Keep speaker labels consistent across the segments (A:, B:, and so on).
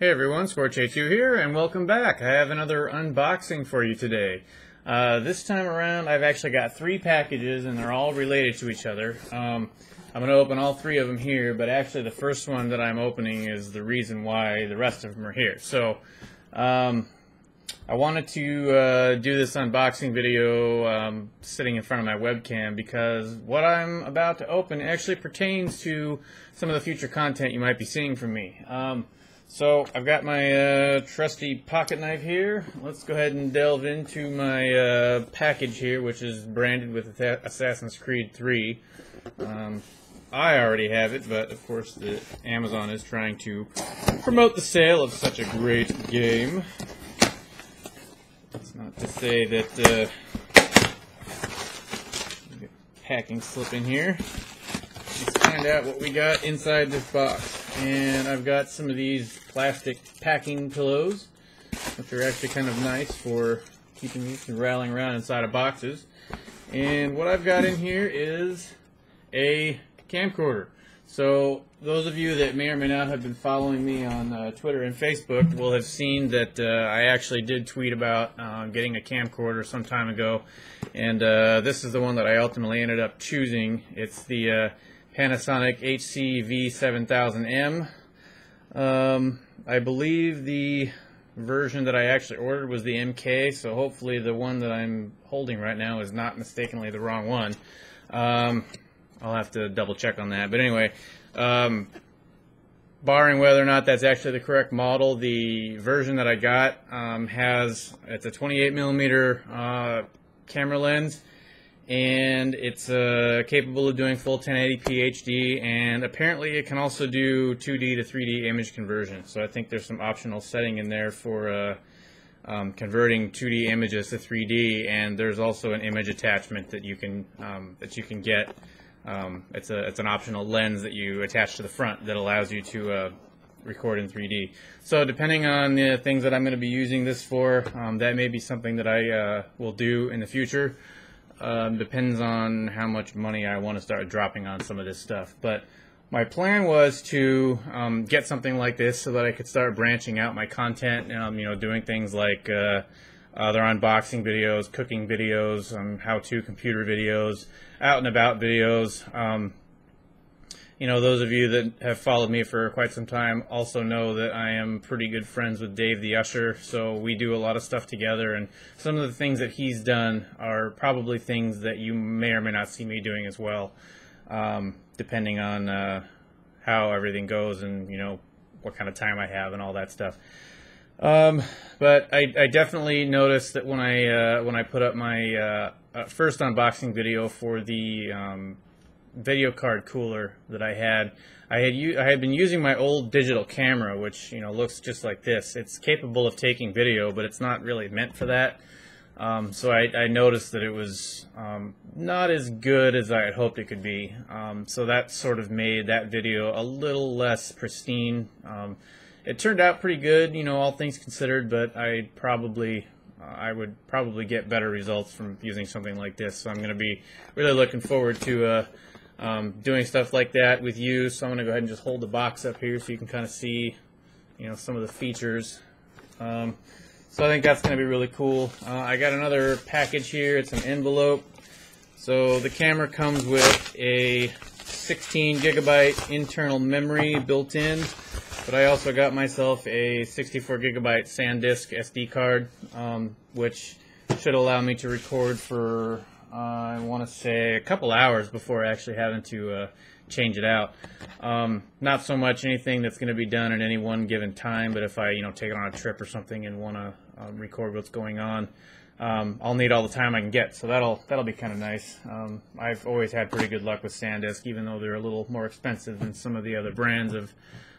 A: Hey everyone, Skorch here, and welcome back. I have another unboxing for you today. This time around, I've actually got 3 packages, and they're all related to each other. I'm going to open all 3 of them here, but actually the first one that I'm opening is the reason why the rest of them are here. So, I wanted to do this unboxing video sitting in front of my webcam because what I'm about to open actually pertains to some of the future content you might be seeing from me. So I've got my trusty pocket knife here. Let's go ahead and delve into my package here, which is branded with Assassin's Creed 3. I already have it, but of course Amazon is trying to promote the sale of such a great game. That's not to say that packing slip in here. Let's find out what we got inside this box. And I've got some of these plastic packing pillows, which are actually kind of nice for keeping you from rattling around inside of boxes. And what I've got in here is a camcorder. So those of you that may or may not have been following me on Twitter and Facebook will have seen that I actually did tweet about getting a camcorder some time ago. And this is the one that I ultimately ended up choosing. It's the Panasonic HC-V700M. I believe the version that I actually ordered was the MK, so hopefully the one that I'm holding right now is not mistakenly the wrong one. I'll have to double check on that. But anyway, barring whether or not that's actually the correct model, the version that I got it's a 28mm camera lens. And it's capable of doing full 1080p HD, and apparently it can also do 2D to 3D image conversion. So I think there's some optional setting in there for converting 2D images to 3D, and there's also an image attachment that you can get. It's an optional lens that you attach to the front that allows you to record in 3D. So depending on the things that I'm going to be using this for, that may be something that I will do in the future. Depends on how much money I want to start dropping on some of this stuff. But my plan was to get something like this so that I could start branching out my content, doing things like other unboxing videos, cooking videos, how-to computer videos, out and about videos. Those of you that have followed me for quite some time also know that I am pretty good friends with Dave the Usher, so we do a lot of stuff together, and some of the things that he's done are probably things that you may or may not see me doing as well, depending on how everything goes and what kind of time I have and all that stuff. But I definitely noticed that when I put up my first unboxing video for the video card cooler that I had been using my old digital camera, which looks just like this. It's capable of taking video, but it's not really meant for that. So I noticed that it was not as good as I had hoped it could be. So that sort of made that video a little less pristine. It turned out pretty good, all things considered, but I would probably get better results from using something like this. So I'm going to be really looking forward to doing stuff like that with you. So I'm going to go ahead and just hold the box up here so you can kind of see, some of the features. So I think that's going to be really cool. I got another package here. It's an envelope. So the camera comes with a 16 gigabyte internal memory built in, but I also got myself a 64 gigabyte SanDisk SD card, which should allow me to record for I want to say a couple hours before actually having to change it out. Not so much anything that's going to be done at any one given time, but if I take it on a trip or something and want to record what's going on, I'll need all the time I can get. So that'll be kind of nice. I've always had pretty good luck with SanDisk, even though they're a little more expensive than some of the other brands of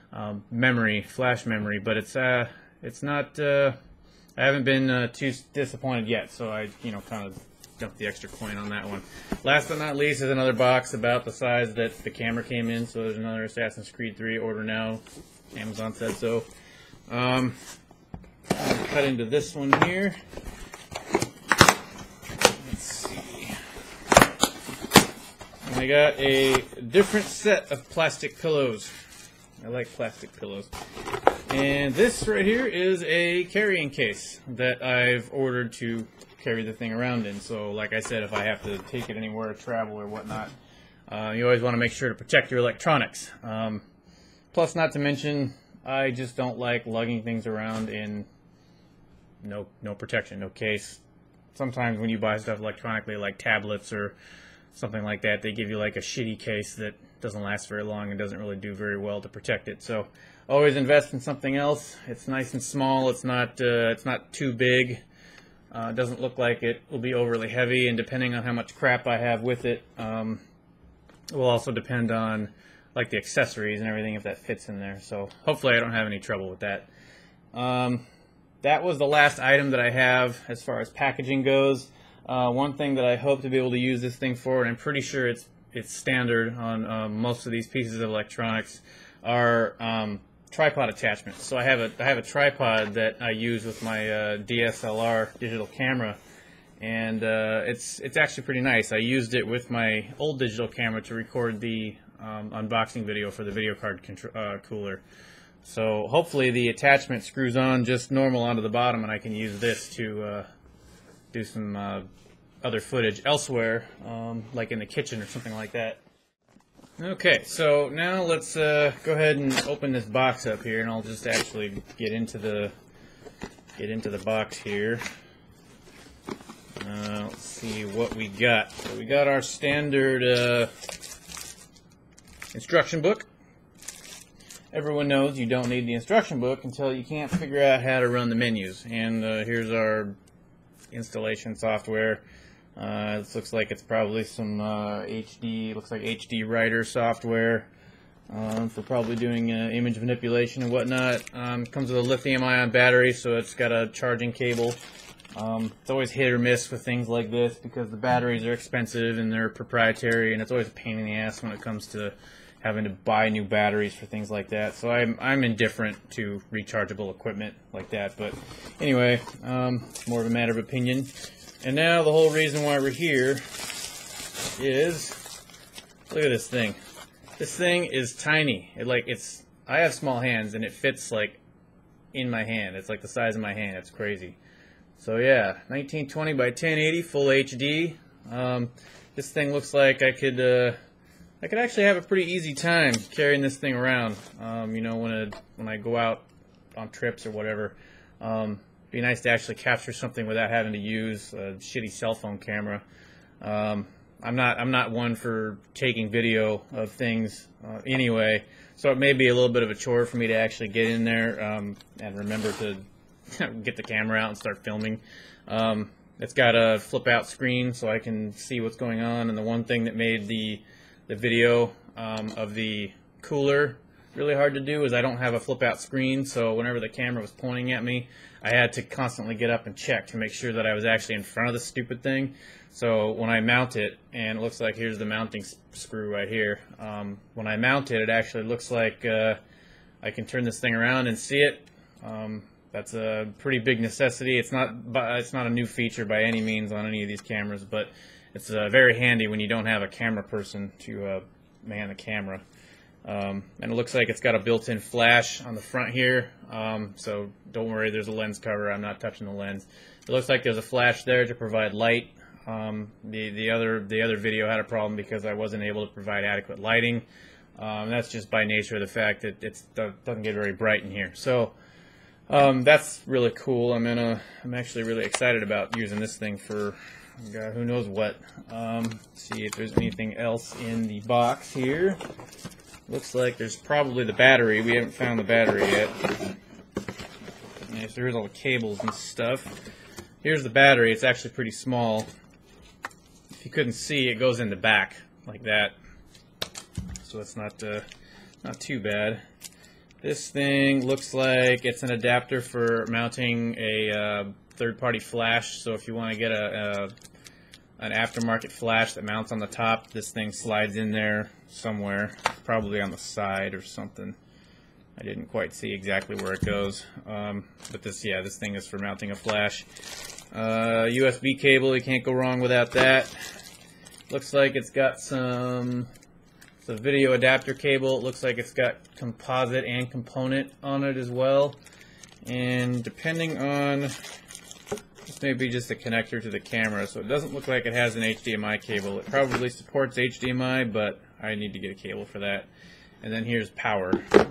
A: flash memory. But it's not. I haven't been too disappointed yet. So I kind of dump the extra coin on that one. Last but not least is another box about the size that the camera came in. So there's another Assassin's Creed 3 order now. Amazon said so. I'll cut into this one here. Let's see. And I got a different set of plastic pillows. I like plastic pillows. And this right here is a carrying case that I've ordered to carry the thing around in. So like I said, if I have to take it anywhere to travel or whatnot, you always want to make sure to protect your electronics. Plus, not to mention, I just don't like lugging things around in no protection, no case. Sometimes when you buy stuff electronically, like tablets or something like that, they give you like a shitty case that doesn't last very long and doesn't really do very well to protect it. So always invest in something else. It's nice and small. It's not too big. It doesn't look like it will be overly heavy, and depending on how much crap I have with it, it will also depend on like the accessories and everything, if that fits in there. So hopefully I don't have any trouble with that. That was the last item that I have as far as packaging goes. One thing that I hope to be able to use this thing for, and I'm pretty sure it's standard on most of these pieces of electronics, are tripod attachments. So I have a tripod that I use with my DSLR digital camera, and it's actually pretty nice. I used it with my old digital camera to record the unboxing video for the video card cooler. So hopefully the attachment screws on just normal onto the bottom, and I can use this to do some other footage elsewhere, like in the kitchen or something like that. Okay, so now let's go ahead and open this box up here, and I'll just actually get into the box here. Let's see what we got. So we got our standard instruction book. Everyone knows you don't need the instruction book until you can't figure out how to run the menus. And here's our installation software. This looks like it's probably some HD writer software for probably doing image manipulation and whatnot. It comes with a lithium-ion battery, so it's got a charging cable. It's always hit or miss with things like this because the batteries are expensive and they're proprietary, and it's always a pain in the ass when it comes to having to buy new batteries for things like that. So I'm indifferent to rechargeable equipment like that. But anyway, it's more of a matter of opinion. And now the whole reason why we're here is, look at this thing. This thing is tiny. I have small hands, and it fits like in my hand. It's like the size of my hand. It's crazy. So yeah, 1920 by 1080 full HD. This thing looks like I could actually have a pretty easy time carrying this thing around. You know, when I go out on trips or whatever. Be nice to actually capture something without having to use a shitty cell phone camera. I'm not one for taking video of things anyway, so it may be a little bit of a chore for me to actually get in there and remember to get the camera out and start filming. It's got a flip out screen so I can see what's going on, and the one thing that made the video of the cooler really hard to do is I don't have a flip out screen, so whenever the camera was pointing at me, I had to constantly get up and check to make sure that I was actually in front of the stupid thing. So when I mount it, and it looks like here's the mounting screw right here, when I mount it, it actually looks like I can turn this thing around and see it. That's a pretty big necessity. It's not a new feature by any means on any of these cameras, but it's very handy when you don't have a camera person to man the camera. And it looks like it's got a built-in flash on the front here, so don't worry, there's a lens cover. I'm not touching the lens. It looks like there's a flash there to provide light. The other video had a problem because I wasn't able to provide adequate lighting. That's just by nature of the fact that it doesn't get very bright in here. So that's really cool. I'm actually really excited about using this thing for God, who knows what. See if there's anything else in the box here. Looks like there's probably the battery. We haven't found the battery yet. Yeah, so here's all the cables and stuff. Here's the battery. It's actually pretty small. If you couldn't see, it goes in the back like that. So it's not too bad. This thing looks like it's an adapter for mounting a third-party flash. So if you want to get an aftermarket flash that mounts on the top, this thing slides in there somewhere, probably on the side or something. I didn't quite see exactly where it goes, but this thing is for mounting a flash. USB cable, you can't go wrong without that. Looks like it's got some It's a video adapter cable. It looks like it's got composite and component on it as well. And depending on, this may be just a connector to the camera, so it doesn't look like it has an HDMI cable. It probably supports HDMI, but I need to get a cable for that. And then here's power.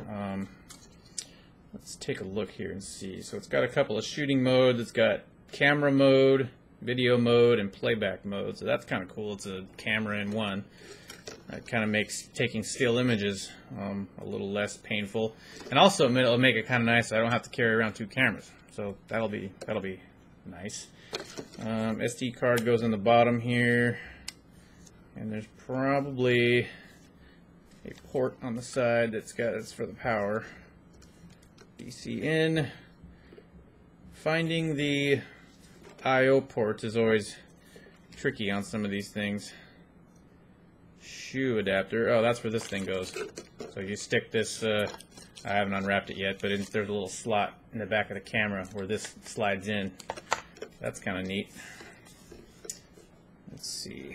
A: Let's take a look here and see. So it's got a couple of shooting modes. It's got camera mode, video mode, and playback mode. So that's kind of cool. It's a camera in one. That kind of makes taking still images a little less painful. And also it'll make it kind of nice so I don't have to carry around two cameras. So that'll be nice. SD card goes in the bottom here. And there's probably a port on the side it's for the power. DC in. Finding the I/O ports is always tricky on some of these things. Shoe adapter. Oh, that's where this thing goes. So you stick this. I haven't unwrapped it yet, but there's a little slot in the back of the camera where this slides in. That's kind of neat. Let's see.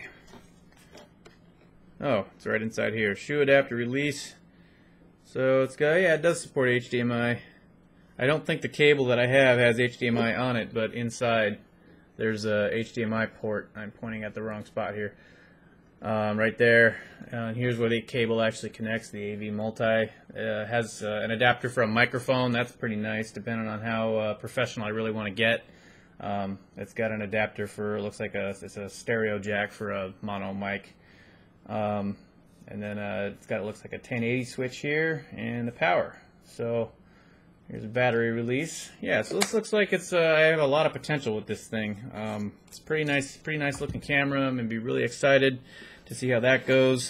A: Oh, it's right inside here. Shoe adapter release. So it's got, yeah, it does support HDMI. I don't think the cable that I have has HDMI on it, but inside there's a HDMI port. I'm pointing at the wrong spot here. Right there. Here's where the cable actually connects. The AV Multi has an adapter for a microphone. That's pretty nice, depending on how professional I really want to get. It's got an adapter for, it looks like it's a stereo jack for a mono mic. And then it's got, it looks like a 1080 switch here and the power. So here's a battery release. Yeah, so this looks like it's I have a lot of potential with this thing. It's pretty nice looking camera. I'm gonna be really excited to see how that goes.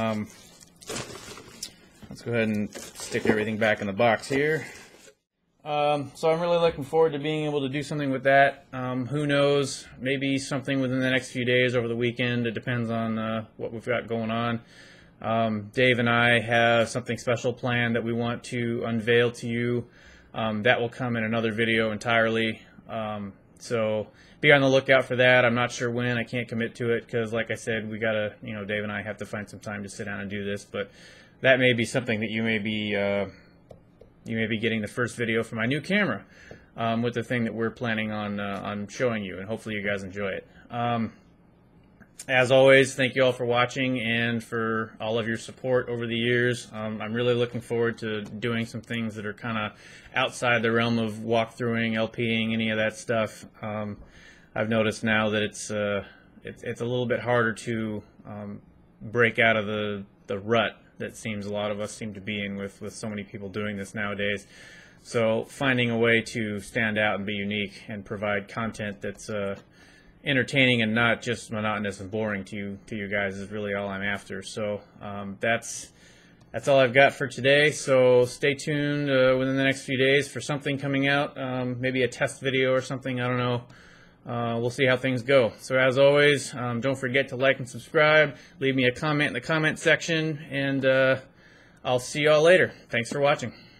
A: Let's go ahead and stick everything back in the box here. So I'm really looking forward to being able to do something with that. Who knows, maybe something within the next few days over the weekend. It depends on what we've got going on. Dave and I have something special planned that we want to unveil to you. That will come in another video entirely. So be on the lookout for that. I'm not sure when. I can't commit to it because, like I said, we gotta, Dave and I have to find some time to sit down and do this. But that may be something that you may be getting the first video for my new camera with the thing that we're planning on showing you, and hopefully you guys enjoy it. As always, thank you all for watching and for all of your support over the years. I'm really looking forward to doing some things that are kind of outside the realm of walkthroughing, LPing, any of that stuff. I've noticed now that it's a little bit harder to break out of the rut that seems a lot of us seem to be in with so many people doing this nowadays. So finding a way to stand out and be unique and provide content that's entertaining and not just monotonous and boring to you guys is really all I'm after. So that's all I've got for today. So stay tuned within the next few days for something coming out, maybe a test video or something. I don't know. We'll see how things go. So as always, don't forget to like and subscribe. Leave me a comment in the comment section, and I'll see you all later. Thanks for watching.